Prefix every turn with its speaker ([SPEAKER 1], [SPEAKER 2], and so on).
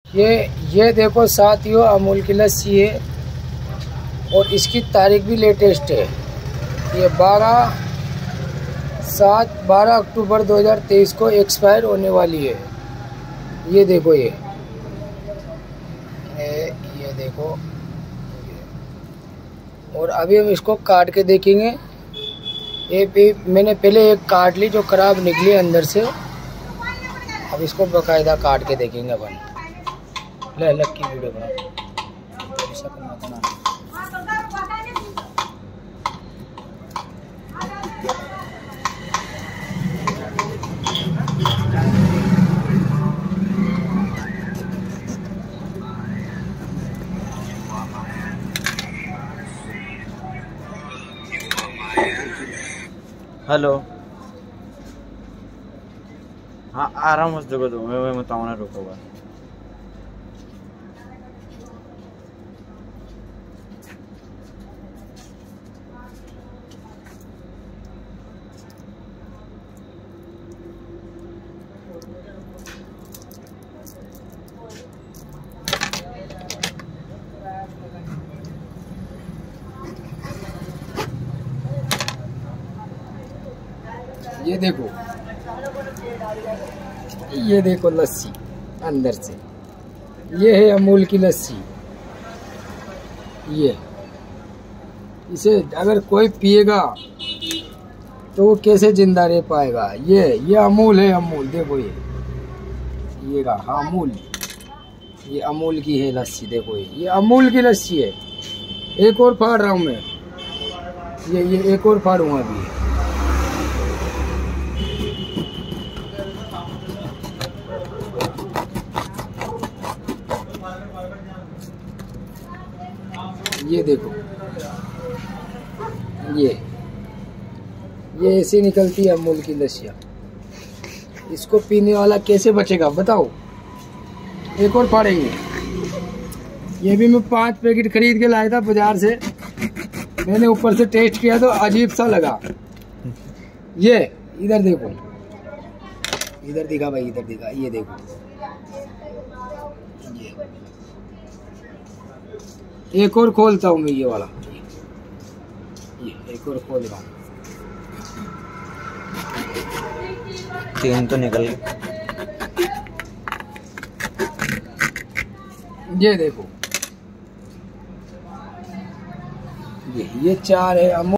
[SPEAKER 1] ये देखो साथियों, अमूल की लस्सी है और इसकी तारीख भी लेटेस्ट है। ये 12 अक्टूबर 2023 को एक्सपायर होने वाली है। ये देखो ये देखो। और अभी हम इसको काट के देखेंगे। मैंने पहले एक काट ली जो खराब निकली अंदर से। अब इसको बकायदा काट के देखेंगे अपन। ले अलग की वीडियो बना।
[SPEAKER 2] हेलो, हाँ आ रहा हूँ उस जगह। तो मैं बताऊँ ना, रुकोगा।
[SPEAKER 1] ये देखो लस्सी अंदर से। ये है अमूल की लस्सी। ये इसे अगर कोई पिएगा तो वो कैसे जिंदा रह पाएगा। ये अमूल है, अमूल देखो। ये रहा अमूल। ये अमूल की है लस्सी। देखो ये अमूल की लस्सी है। एक और फाड़ रहा हूँ मैं। ये एक और फाड़ूंगा अभी। ये देखो, ये ऐसे निकलती है अमूल की लस्सियाँ। इसको पीने वाला कैसे बचेगा बताओ। एक और फाड़ेंगे। ये भी मैं 5 पैकेट खरीद के लाया था बाजार से। मैंने ऊपर से टेस्ट किया तो अजीब सा लगा। ये इधर देखो, इधर दिखा भाई, इधर दिखा। ये देखो, ये एक और खोलता हूँ मैं। ये वाला ये एक और खोल रहा हूँ।
[SPEAKER 2] 3 तो निकल गए।
[SPEAKER 1] ये देखो, ये 4 है अमूल।